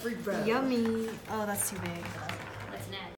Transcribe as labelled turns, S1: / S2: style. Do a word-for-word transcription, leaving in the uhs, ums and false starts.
S1: free bread.
S2: Yummy. Oh, that's too big.
S3: That's next.